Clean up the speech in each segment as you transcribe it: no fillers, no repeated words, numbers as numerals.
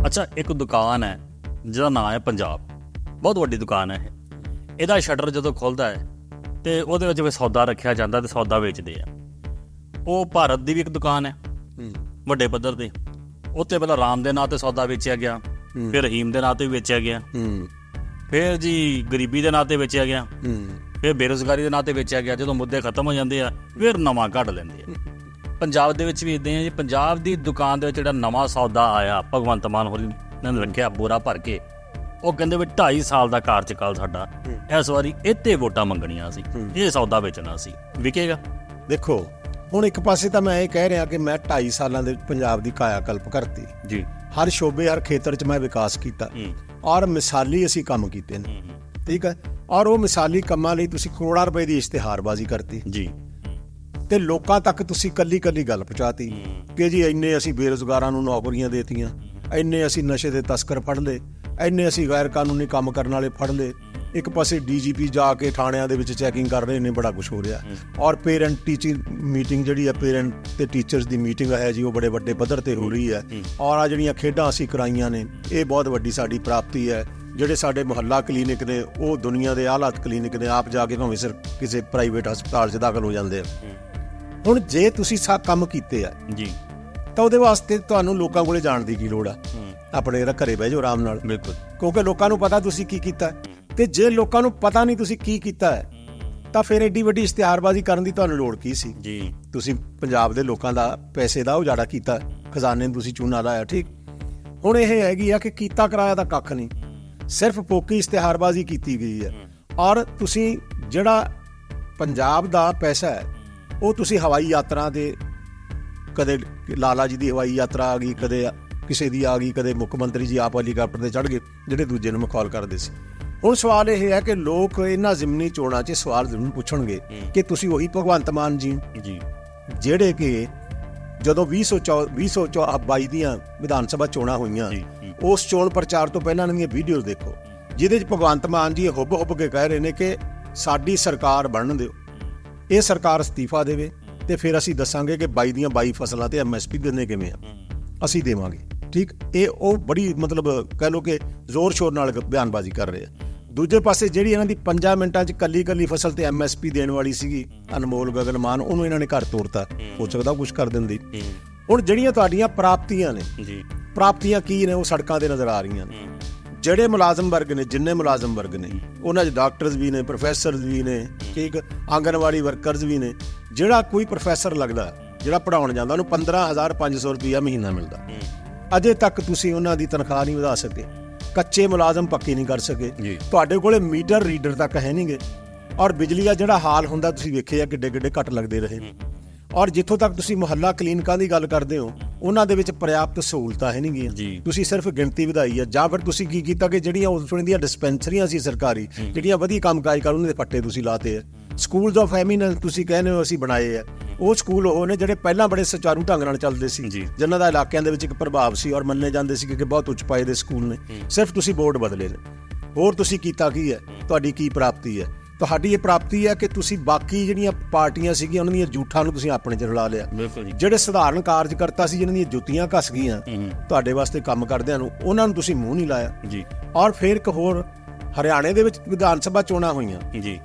ਅੱਛਾ, ਇੱਕ ਦੁਕਾਨ ਹੈ ਜਿਹਦਾ ਨਾਂ ਹੈ ਪੰਜਾਬ। ਬਹੁਤ ਵੱਡੀ ਦੁਕਾਨ ਹੈ ਇਹ। ਇਹਦਾ ਸ਼ਟਰ ਜਦੋਂ ਖੁੱਲ੍ਹਦਾ ਹੈ ਅਤੇ ਉਹਦੇ ਵਿੱਚ ਵੀ ਸੌਦਾ ਰੱਖਿਆ ਜਾਂਦਾ ਅਤੇ ਸੌਦਾ ਵੇਚਦੇ ਆ। ਉਹ ਭਾਰਤ ਦੀ ਵੀ ਇੱਕ ਦੁਕਾਨ ਹੈ ਵੱਡੇ ਪੱਧਰ 'ਤੇ। ਉੱਥੇ ਪਹਿਲਾਂ ਰਾਮ ਦੇ ਨਾਂ 'ਤੇ ਸੌਦਾ ਵੇਚਿਆ ਗਿਆ, ਫਿਰ ਰਹੀਮ ਦੇ ਨਾਂ 'ਤੇ ਵੀ ਵੇਚਿਆ ਗਿਆ, ਫਿਰ ਜੀ ਗਰੀਬੀ ਦੇ ਨਾਂ 'ਤੇ ਵੇਚਿਆ ਗਿਆ, ਫਿਰ ਬੇਰੁਜ਼ਗਾਰੀ ਦੇ ਨਾਂ 'ਤੇ ਵੇਚਿਆ ਗਿਆ। ਜਦੋਂ ਮੁੱਦੇ ਖਤਮ ਹੋ ਜਾਂਦੇ ਆ ਫਿਰ ਨਵਾਂ ਕੱਢ ਲੈਂਦੇ ਆ। ਪੰਜਾਬ ਦੇ ਵਿੱਚ ਵੀ ਇੱਦਾਂ ਹੈ ਜੀ। ਪੰਜਾਬ ਦੀ ਦੁਕਾਨ ਦੇ ਵਿੱਚ ਜਿਹੜਾ ਨਵਾਂ ਸੌਦਾ ਆਇਆ, ਭਗਵੰਤ ਮਾਨ ਹੋਰੀ ਨੇ ਰੱਖਿਆ ਬੋਰਾ ਭਰ ਕੇ। ਉਹ ਕਹਿੰਦੇ ਵੀ 2.5 ਸਾਲ ਦਾ ਕਾਰਜਕਾਲ ਸਾਡਾ, ਇਸ ਵਾਰੀ ਇੱਥੇ ਵੋਟਾਂ ਮੰਗਣੀਆਂ ਸੀ, ਇਹ ਸੌਦਾ ਵੇਚਣਾ ਸੀ। ਵਿਕੇਗਾ? ਦੇਖੋ, ਹੁਣ ਇੱਕ ਪਾਸੇ ਤਾਂ ਮੈਂ ਇਹ ਕਹਿ ਰਿਹਾ ਕਿ ਮੈਂ 2.5 ਸਾਲਾਂ ਦੇ ਪੰਜਾਬ ਦੀ ਕਾਇਆ ਕਲਪ ਕਰਤੀ ਜੀ। ਹਰ ਸ਼ੋਬੇ ਹਰ ਖੇਤਰ 'ਚ ਮੈਂ ਵਿਕਾਸ ਕੀਤਾ ਔਰ ਮਿਸਾਲੀ ਅਸੀਂ ਕੰਮ ਕੀਤੇ ਨੇ, ਠੀਕ ਹੈ। ਔਰ ਉਹ ਮਿਸਾਲੀ ਕੰਮਾਂ ਲਈ ਤੁਸੀਂ ਕਰੋੜਾਂ ਰੁਪਏ ਦੀ ਇਸ਼ਤਿਹਾਰਬਾਜ਼ੀ ਕਰਤੀ ਜੀ, ਤੇ ਲੋਕਾਂ ਤੱਕ ਤੁਸੀਂ ਕੱਲੀ ਗੱਲ ਪਹੁੰਚਾਤੀ ਕਿ ਜੀ ਇੰਨੇ ਅਸੀਂ ਬੇਰੁਜ਼ਗਾਰਾਂ ਨੂੰ ਨੌਕਰੀਆਂ ਦੇਤੀਆਂ, ਇੰਨੇ ਅਸੀਂ ਨਸ਼ੇ ਦੇ ਤਸਕਰ ਫੜ ਲਏ, ਇੰਨੇ ਅਸੀਂ ਗੈਰ ਕਾਨੂੰਨੀ ਕੰਮ ਕਰਨ ਵਾਲੇ ਫੜ ਲਏ। ਇੱਕ ਪਾਸੇ DGP ਜਾ ਕੇ ਥਾਣਿਆਂ ਦੇ ਵਿੱਚ ਚੈਕਿੰਗ ਕਰ ਰਹੇ ਨੇ, ਬੜਾ ਕੁਛ ਹੋ ਰਿਹਾ। ਔਰ ਪੇਰੈਂਟ ਟੀਚਰ ਮੀਟਿੰਗ ਜਿਹੜੀ ਹੈ, ਪੇਰੈਂਟ ਤੇ ਟੀਚਰਸ ਦੀ ਮੀਟਿੰਗ ਹੈ ਜੀ, ਉਹ ਬੜੇ ਵੱਡੇ ਪੱਧਰ ਤੇ ਹੋ ਰਹੀ ਹੈ। ਔਰ ਆ ਜਿਹੜੀਆਂ ਖੇਡਾਂ ਅਸੀਂ ਕਰਾਈਆਂ ਨੇ, ਇਹ ਬਹੁਤ ਵੱਡੀ ਸਾਡੀ ਪ੍ਰਾਪਤੀ ਹੈ। ਜਿਹੜੇ ਸਾਡੇ ਮੁਹੱਲਾ ਕਲੀਨਿਕ ਨੇ, ਉਹ ਦੁਨੀਆ ਦੇ ਆਲਾਤ ਕਲੀਨਿਕ ਨੇ। ਆਪ ਜਾ ਕੇ ਭਾਵੇਂ ਸਿਰ ਕਿਸੇ ਪ੍ਰਾਈਵੇਟ ਹਸਪਤਾਲ 'ਚ ਦਾਖਲ ਹੋ ਜਾਂਦੇ ਆ। ਹੁਣ ਜੇ ਤੁਸੀਂ ਕੰਮ ਕੀਤੇ ਆ ਜੀ, ਤਾਂ ਉਹਦੇ ਵਾਸਤੇ ਤੁਹਾਨੂੰ ਲੋਕਾਂ ਕੋਲੇ ਜਾਣ ਦੀ ਕੀ ਲੋੜ ਆ? ਆਪਣੇ ਘਰੇ ਬਹਿ ਜਾਓ ਆਰਾਮ ਨਾਲ। ਬਿਲਕੁਲ, ਕਿਉਂਕਿ ਲੋਕਾਂ ਨੂੰ ਪਤਾ ਤੁਸੀਂ ਕੀ ਕੀਤਾ। ਤੇ ਜੇ ਲੋਕਾਂ ਨੂੰ ਪਤਾ ਨਹੀਂ ਤੁਸੀਂ ਕੀ ਕੀਤਾ ਹੈ, ਤਾਂ ਫਿਰ ਐਡੀ ਵੱਡੀ ਇਸ਼ਤਿਹਾਰਬਾਜ਼ੀ ਕਰਨ ਦੀ ਤੁਹਾਨੂੰ ਲੋੜ ਕੀ ਸੀ ਜੀ? ਤੁਸੀਂ ਪੰਜਾਬ ਦੇ ਲੋਕਾਂ ਦਾ ਪੈਸੇ ਦਾ ਉਜਾੜਾ ਕੀਤਾ, ਖਜ਼ਾਨੇ ਨੂੰ ਤੁਸੀਂ ਚੂਨਾ ਲਾਇਆ, ਠੀਕ। ਹੁਣ ਇਹ ਹੈਗੀ ਆ ਕਿ ਕੀਤਾ ਕਰਾਇਆ ਤਾਂ ਕੱਖ ਨਹੀਂ, ਸਿਰਫ ਪੋਕੀ ਇਸ਼ਤਿਹਾਰਬਾਜ਼ੀ ਕੀਤੀ ਗਈ ਹੈ। ਔਰ ਤੁਸੀਂ ਜਿਹੜਾ ਪੰਜਾਬ ਦਾ ਪੈਸਾ ਹੈ, ਉਹ ਤੁਸੀਂ ਹਵਾਈ ਯਾਤਰਾ ਦੇ, ਕਦੇ ਲਾਲਾ ਜੀ ਦੀ ਹਵਾਈ ਯਾਤਰਾ ਆ ਗਈ, ਕਦੇ ਕਿਸੇ ਦੀ ਆ ਗਈ, ਕਦੇ ਮੁੱਖ ਮੰਤਰੀ ਜੀ ਆਪ ਹੈਲੀਕਾਪਟਰ 'ਤੇ ਚੜ੍ਹ ਗਏ ਜਿਹੜੇ ਦੂਜੇ ਨੂੰ ਮਖੌਲ ਕਰਦੇ ਸੀ। ਹੁਣ ਸਵਾਲ ਇਹ ਹੈ ਕਿ ਲੋਕ ਇਹਨਾਂ ਜ਼ਿਮਨੀ ਚੋਣਾਂ 'ਚ ਸਵਾਲ ਜ਼ਰੂਰ ਪੁੱਛਣਗੇ ਕਿ ਤੁਸੀਂ ਉਹੀ ਭਗਵੰਤ ਮਾਨ ਜੀ ਜਿਹੜੇ ਕਿ ਜਦੋਂ 2022 ਦੀਆਂ ਵਿਧਾਨ ਸਭਾ ਚੋਣਾਂ ਹੋਈਆਂ, ਉਸ ਚੋਣ ਪ੍ਰਚਾਰ ਤੋਂ ਪਹਿਲਾਂ ਦੀਆਂ ਵੀਡੀਓ ਦੇਖੋ, ਜਿਹਦੇ 'ਚ ਭਗਵੰਤ ਮਾਨ ਜੀ ਹੁੱਬ ਕੇ ਕਹਿ ਰਹੇ ਨੇ ਕਿ ਸਾਡੀ ਸਰਕਾਰ ਬਣਨ ਦਿਓ, ਇਹ ਸਰਕਾਰ ਅਸਤੀਫਾ ਦੇਵੇ ਤੇ ਫਿਰ ਅਸੀਂ ਦੱਸਾਂਗੇ ਕਿ 22 ਦੀਆਂ 22 ਫਸਲਾਂ ਤੇ MSP ਦਿੰਦੇ ਕਿਵੇਂ ਆ, ਅਸੀਂ ਦੇਵਾਂਗੇ, ਠੀਕ। ਇਹ ਉਹ ਬੜੀ ਮਤਲਬ ਕਹਿ ਲਓ ਕਿ ਜ਼ੋਰ ਸ਼ੋਰ ਨਾਲ ਬਿਆਨਬਾਜ਼ੀ ਕਰ ਰਹੇ ਆ। ਦੂਜੇ ਪਾਸੇ ਜਿਹੜੀ ਇਹਨਾਂ ਦੀ 5 ਮਿੰਟਾਂ 'ਚ ਕੱਲੀ ਫਸਲ ਤੇ MSP ਦੇਣ ਵਾਲੀ ਸੀਗੀ, ਅਨਮੋਲ ਗਗਨ ਮਾਨ, ਉਹਨੂੰ ਇਹਨਾਂ ਨੇ ਘਰ ਤੋੜਤਾ। ਹੋ ਸਕਦਾ ਕੁਛ ਕਰ ਦਿੰਦੀ। ਹੁਣ ਜਿਹੜੀਆਂ ਤੁਹਾਡੀਆਂ ਪ੍ਰਾਪਤੀਆਂ ਨੇ, ਪ੍ਰਾਪਤੀਆਂ ਕੀ ਨੇ? ਉਹ ਸੜਕਾਂ ਤੇ ਨਜ਼ਰ ਆ ਰਹੀਆਂ ਨੇ। ਜਿਹੜੇ ਮੁਲਾਜ਼ਮ ਵਰਗ ਨੇ, ਜਿੰਨੇ ਮੁਲਾਜ਼ਮ ਵਰਗ ਨੇ, ਉਹਨਾਂ 'ਚ ਡਾਕਟਰਸ ਵੀ ਨੇ, ਪ੍ਰੋਫੈਸਰਸ ਵੀ ਨੇ, ਠੀਕ, ਆਂਗਨਵਾੜੀ ਵਰਕਰਸ ਵੀ ਨੇ। ਜਿਹੜਾ ਕੋਈ ਪ੍ਰੋਫੈਸਰ ਲੱਗਦਾ, ਜਿਹੜਾ ਪੜ੍ਹਾਉਣ ਜਾਂਦਾ, ਉਹਨੂੰ 15,500 ਰੁਪਈਆ ਮਹੀਨਾ ਮਿਲਦਾ। ਅਜੇ ਤੱਕ ਤੁਸੀਂ ਉਹਨਾਂ ਦੀ ਤਨਖਾਹ ਨਹੀਂ ਵਧਾ ਸਕੇ। ਕੱਚੇ ਮੁਲਾਜ਼ਮ ਪੱਕੇ ਨਹੀਂ ਕਰ ਸਕੇ। ਤੁਹਾਡੇ ਕੋਲੇ ਮੀਟਰ ਰੀਡਰ ਤੱਕ ਹੈ ਨਹੀਂ ਗੇ। ਔਰ ਬਿਜਲੀ ਦਾ ਜਿਹੜਾ ਹਾਲ ਹੁੰਦਾ ਤੁਸੀਂ ਵੇਖਿਆ, ਕਿੱਡੇ ਕੱਟ ਲੱਗਦੇ ਰਹੇ। ਔਰ ਜਿੱਥੋਂ ਤੱਕ ਤੁਸੀਂ ਮੁਹੱਲਾ ਕਲੀਨਿਕਾਂ ਦੀ ਗੱਲ ਕਰਦੇ ਹੋ, ਉਹਨਾਂ ਦੇ ਵਿੱਚ ਪ੍ਰਿਆਪਤ ਸਹੂਲਤਾਂ ਹੈ ਨਹੀਂ ਗੀਆਂ। ਤੁਸੀਂ ਸਿਰਫ ਗਿਣਤੀ ਵਧਾਈ ਹੈ। ਜਾਂ ਫਿਰ ਤੁਸੀਂ ਕੀ ਕੀਤਾ ਕਿ ਜਿਹੜੀਆਂ ਉਸ ਵੇਲੇ ਦੀਆਂ ਡਿਸਪੈਂਸਰੀਆਂ ਸੀ ਸਰਕਾਰੀ, ਜਿਹੜੀਆਂ ਵਧੀਆ ਕੰਮ ਕਾਜ ਕਰ, ਉਹਨਾਂ ਦੇ ਪੱਟੇ ਤੁਸੀਂ ਲਾਤੇ ਆ। ਸਕੂਲਸ ਆਫ ਐਮੀਨੈਂਸ ਤੁਸੀਂ ਕਹਿੰਦੇ ਹੋ ਅਸੀਂ ਬਣਾਏ ਆ। ਉਹ ਸਕੂਲ ਉਹ ਨੇ ਜਿਹੜੇ ਪਹਿਲਾਂ ਬੜੇ ਸੁਚਾਰੂ ਢੰਗ ਨਾਲ ਚੱਲਦੇ ਸੀ, ਜਿਨ੍ਹਾਂ ਦਾ ਇਲਾਕਿਆਂ ਦੇ ਵਿੱਚ ਇੱਕ ਪ੍ਰਭਾਵ ਸੀ ਔਰ ਮੰਨੇ ਜਾਂਦੇ ਸੀ ਕਿ ਬਹੁਤ ਉੱਚ ਪਾਏ ਦੇ ਸਕੂਲ ਨੇ। ਸਿਰਫ ਤੁਸੀਂ ਬੋਰਡ ਬਦਲੇ ਨੇ। ਹੋਰ ਤੁਸੀਂ ਕੀਤਾ ਕੀ ਹੈ? ਤੁਹਾਡੀ ਕੀ ਪ੍ਰਾਪਤੀ ਹੈ? ਤੁਹਾਡੀ ਇਹ ਪ੍ਰਾਪਤੀ ਹੈ ਕਿ ਤੁਸੀਂ ਬਾਕੀ ਜਿਹੜੀਆਂ ਪਾਰਟੀਆਂ ਸੀਗੀਆਂ, ਉਹਨਾਂ ਦੀਆਂ ਜੂਠਾਂ ਨੂੰ ਤੁਸੀਂ ਆਪਣੇ 'ਚ ਰਲਾ ਲਿਆ। ਜਿਹੜੇ ਸਧਾਰਨ ਕਾਰਜਕਰਤਾ ਸੀ, ਜਿਹਨਾਂ ਦੀਆਂ ਜੁੱਤੀਆਂ ਘਸ ਗਈਆਂ ਤੁਹਾਡੇ ਵਾਸਤੇ ਕੰਮ ਕਰਦਿਆਂ ਨੂੰ, ਉਹਨਾਂ ਨੂੰ ਤੁਸੀਂ ਮੂੰਹ ਨਹੀਂ ਲਾਇਆ। ਔਰ ਫਿਰ ਇੱਕ ਹੋਰ, ਹਰਿਆਣੇ ਦੇ ਵਿੱਚ ਵਿਧਾਨ ਸਭਾ ਚੋਣਾਂ ਹੋਈਆਂ,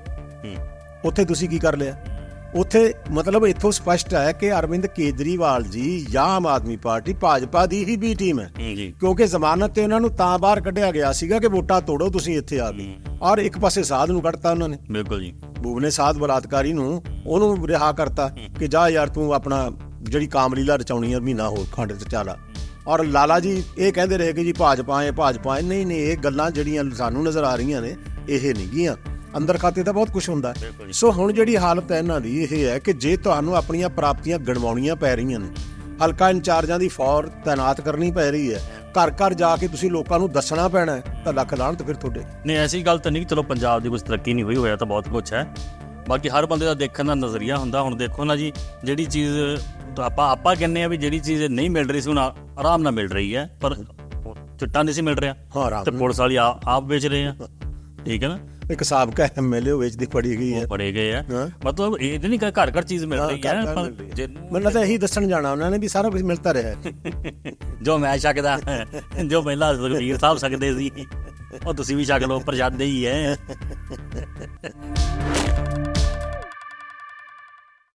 ਉੱਥੇ ਤੁਸੀਂ ਕੀ ਕਰ ਲਿਆ? ਉੱਥੇ ਮਤਲਬ ਇੱਥੋਂ ਸਪਸ਼ਟ ਹੈ ਕਿ ਅਰਵਿੰਦ ਕੇਜਰੀਵਾਲ ਜੀ ਜਾਂ ਆਮ ਆਦਮੀ ਪਾਰਟੀ, ਭਾਜਪਾ ਦੀ ਹੀ B ਟੀਮ ਹੈ। ਕਿਉਂਕਿ ਜ਼ਮਾਨਤ ਤੇ ਉਹਨਾਂ ਨੂੰ ਤਾਂ ਬਾਹਰ ਕੱਢਿਆ ਗਿਆ ਸੀਗਾ ਕਿ ਵੋਟਾਂ ਤੋੜੋ, ਤੁਸੀਂ ਇੱਥੇ ਆ ਗਏ। ਔਰ ਇੱਕ ਪਾਸੇ ਸਾਧ ਨੂੰ ਕੱਢਤਾ ਉਹਨਾਂ ਨੇ। ਬਿਲਕੁਲ ਜੀ, ਬੂਬ ਨੇ ਸਾਧ ਬਲਾਤਕਾਰੀ ਨੂੰ, ਉਹਨੂੰ ਰਿਹਾ ਕਰਤਾ ਕਿ ਜਾ ਯਾਰ ਤੂੰ ਆਪਣਾ ਜਿਹੜੀ ਕਾਮਲੀਲਾ ਰਚਾਉਣੀ ਆ, ਮਹੀਨਾ ਹੋਰ ਖੰਡ ਚ ਚਾਲਾ। ਔਰ ਲਾਲਾ ਜੀ ਇਹ ਕਹਿੰਦੇ ਰਹੇ ਕਿ ਜੀ ਭਾਜਪਾ ਹੈ। ਨਹੀਂ, ਇਹ ਗੱਲਾਂ ਜਿਹੜੀਆਂ ਸਾਨੂੰ ਨਜ਼ਰ ਆ ਰਹੀਆਂ ਨੇ, ਇਹ ਨਹੀਂ ਗੀਆਂ। ਅੰਦਰ ਖਾਤੇ ਤਾਂ ਬਹੁਤ ਕੁਛ ਹੁੰਦਾ। ਸੋ ਹੁਣ ਜਿਹੜੀ ਹਾਲਤ ਹੈ ਇਹਨਾਂ ਦੀ ਇਹ ਹੈ ਕਿ ਜੇ ਤੁਹਾਨੂੰ ਆਪਣੀਆਂ ਪ੍ਰਾਪਤੀਆਂ ਗਿਣਵਾਉਣੀਆਂ ਪੈ ਰਹੀਆਂ ਨੇ, ਹਲਕਾ ਇੰਚਾਰਜਾਂ ਦੀ ਫੌਜ ਤੈਨਾਤ ਕਰਨੀ ਪੈ ਰਹੀ ਹੈ, ਘਰ ਜਾ ਕੇ ਤੁਸੀਂ ਲੋਕਾਂ ਨੂੰ ਦੱਸਣਾ ਪੈਣਾ ਹੈ, ਤਾਂ ਲੱਖ ਲਾਹਨਤ ਫਿਰ ਤੁਹਾਡੇ। ਨਹੀਂ, ਐਸੀ ਗੱਲ ਤਾਂ ਨਹੀਂ। ਚਲੋ ਪੰਜਾਬ ਦੀ ਕੁਛ ਤਰੱਕੀ ਨਹੀਂ ਹੋਇਆ ਤਾਂ ਬਹੁਤ ਕੁਛ ਹੈ। ਬਾਕੀ ਹਰ ਬੰਦੇ ਦਾ ਦੇਖਣ ਦਾ ਨਜ਼ਰੀਆ ਹੁੰਦਾ। ਹੁਣ ਦੇਖੋ ਨਾ ਜੀ, ਜਿਹੜੀ ਚੀਜ਼ ਆਪਾਂ ਕਹਿੰਦੇ ਆ ਵੀ ਜਿਹੜੀ ਚੀਜ਼ ਨਹੀਂ ਮਿਲ ਰਹੀ ਸੀ, ਹੁਣ ਆਰਾਮ ਨਾਲ ਮਿਲ ਰਹੀ ਹੈ। ਪਰ ਚਿੱਟਾ ਨਹੀਂ ਸੀ ਮਿਲ ਰਿਹਾ, ਤੇ ਪੁਲਿਸ ਵਾਲੀ ਆਪ ਵੇਚ ਰਹੇ ਆ, ਠੀਕ ਹੈ ਨਾ। ਇੱਕ ਸਾਬਕਾ MLA ਵੇਚਦੀ ਫੜੀ ਗਈ ਹੈ, ਫੜੇ ਗਏ ਆ। ਹਾਂ। ਮਤਲਬ ਇਹ ਨਹੀਂ ਕਿ ਘਰ ਘਰ ਚੀਜ਼ ਮਿਲ ਰਹੀ ਹੈ, ਮੈਨੂੰ ਤਾਂ ਇਹੀ ਦੱਸਣ ਜਾਣਾ ਉਹਨਾਂ ਨੇ ਵੀ ਸਾਰਾ ਕੁਝ ਮਿਲਦਾ ਰਿਹਾ ਜੋ ਮੈਂ ਛਕਦਾ, ਜੋ ਪਹਿਲਾਂ ਸੁਖਬੀਰ ਸਾਹਿਬ ਸਕਦੇ ਸੀ, ਉਹ ਤੁਸੀਂ ਵੀ ਛਕ ਲਓ, ਪ੍ਰਸ਼ਾਦੇ ਹੀ ਹੈ।